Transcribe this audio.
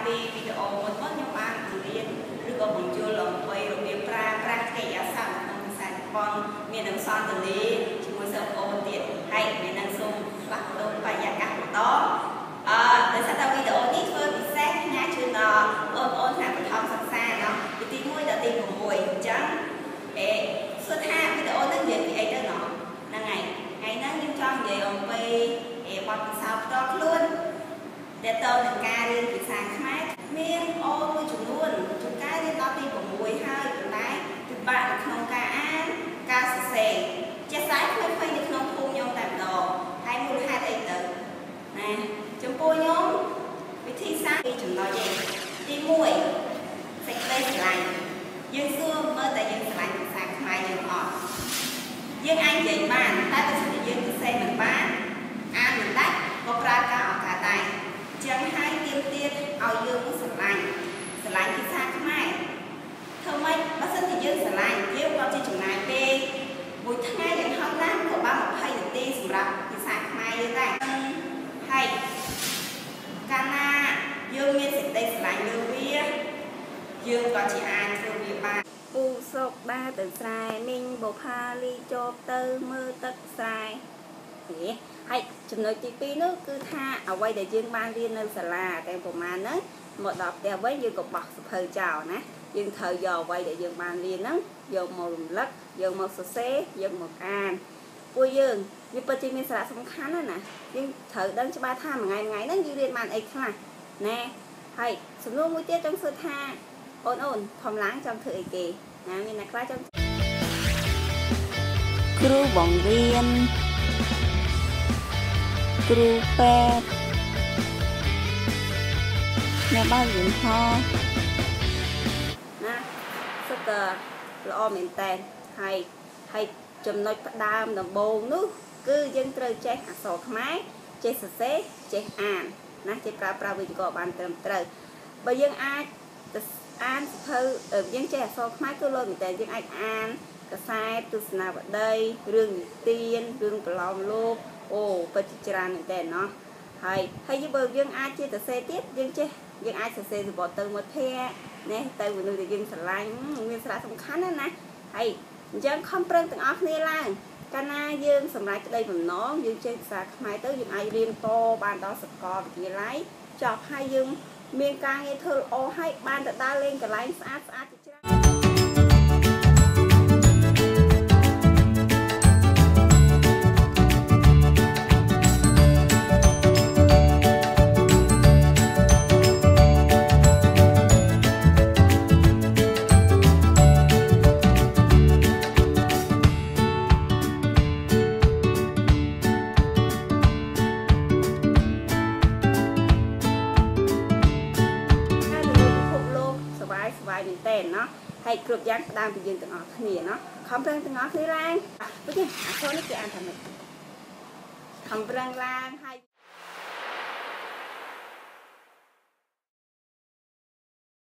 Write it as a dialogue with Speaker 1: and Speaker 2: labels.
Speaker 1: ពីវីដេអូមុនខ្ញុំបានរៀនឬក៏បញ្ចូលអំពីរបៀបប្រើប្រាស់កិរិយាសព្ទក្នុងភាសាជប៉ុនមាននឹងសន្ទនាជាមួយសិស្សប្អូនទៀតហើយមាននឹងសូមផ្លាស់ប្ដូរបរិយាកាសបន្តដោយសារតែវីដេអូនេះធ្វើពិសេសផ្ញើជូនដល់បងប្អូនថ្នាក់បឋមសិក្សាពីទី1ដល់ទី6អញ្ចឹងសួរថាវីដេអូនេះនិយាយពីអីទៅណោះហ្នឹងហើយថ្ងៃហ្នឹងខ្ញុំចង់និយាយអំពីបទពិសោធន៍ផ្ទាល់ខ្លួនដែលតទៅនឹងការរៀនភាសាខ្មែរមានអូនមួយចំនួនជួនកាលរៀនដល់ទី6ហើយប៉ុន្តែពិបាកនៅក្នុងការអានការសរសេរជាក់ស្ដែងផ្សេងៗនៅក្នុងភូមិខ្ញុំតែម្ដងហើយមូលហេតុអីទៅណាចំពោះខ្ញុំវិធីសាស្ត្រពីចំណុចឯងទី1សេចក្តីស្រឡាញ់យើងសួរមើលតែយើងស្រឡាញ់ភាសាខ្មែរយើងអត់យើងអាចនិយាយបានតែបើសិនជាយើងសរសេរមិនបានអានមិនដាច់ក៏ប្រើការអង្ការដែរចឹងហើយទៀមទៀតឲ្យយើងស្រឡាញ់ភាសាខ្មែរធ្វើម៉េចបើសិនជាយើងស្រឡាញ់យើងក៏ជាចំណាយពេលមួយថ្ងៃយ៉ាងហោចណាស់ក៏បាន20នាទីសម្រាប់ភាសាខ្មែរយើងដែរហើយកាលណាយើងមានសេចក្តីស្រឡាញ់លើវាយើងក៏ជាអាចធ្វើវាបានពូសុកដើរទៅស្រែមីងបុផាលីជប់ទៅមើលទឹកស្រែហើយចំណុចទី2នោះគឺថាអ្វីដែលយើងបានរៀននៅសាលាតែប្រហែលហ្នឹងមកដល់ផ្ទះវិញយើងក៏បោះសភៅចោលណាយើងត្រូវយកអ្វីដែលយើងបានរៀនហ្នឹងយកមករំលឹកយកមកសរសេរយកមកអានពួកយើងវាពិតជាមានសារៈសំខាន់ណាស់យើងត្រូវដឹងច្បាស់ថាមួយថ្ងៃហ្នឹងយើងរៀនបានអីខ្លះណាហើយសំណួរមួយទៀតចង់សួរថាអូនធំឡើងចង់ធ្វើអីគេណាមានអ្នកខ្លះចង់គ្រូបង្រៀនគ្រូពេទ្យអ្នកបើកយន្តហោះណាសុទ្ធតែល្អមែនតើហើយចំណុចផ្ដើមដំបូងនោះគឺយើងត្រូវចេះអក្សរខ្មែរចេះសរសេរចេះអានណាចេះប្រើប្រាស់វេយ្យាករណ៍បានត្រឹមត្រូវបើយើងអាចអានសភៅយើងចេះអក្សរខ្មែរគឺលោកមែនតើយើងអាចអានកសែតទស្សនាវដ្តីរឿងនិទានរឿងប្រឡោមលោកអូពិតជាច្រើនមែនតើណោះហើយបើយើងអាចជាសរសេរទៀតយើងអាចសរសេរសម្បត្តិទៅមិត្តភ័ក្តិណាទៅមនុស្សដែលយើងស្រឡាញ់មានសារៈសំខាន់ណាហើយអញ្ចឹងខំប្រឹងទាំងអស់គ្នាឡើងកាលណាយើងសម្រេចក្តីបំណងយើងចេះភាសាខ្មែរទៅយើងអាចរៀនតបានដល់សាកលវិទ្យាល័យចប់ហើយយើងមានការងារធ្វើល្អហើយបានទៅដើរលេងកន្លែងស្អាតជាច្រើនមែនតើណោះហើយគ្រប់យ៉ាងផ្ដើមពីយើងទាំងអស់គ្នាណោះខំប្រឹងទាំងអស់គ្នាឡើងព្រោះអក្សរនេះគេអានថាម៉េចខំប្រឹងឡើងហើយ